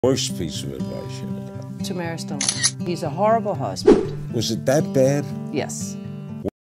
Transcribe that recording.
Worst piece of advice you ever got? To marry Stallone. He's a horrible husband. Was it that bad? Yes.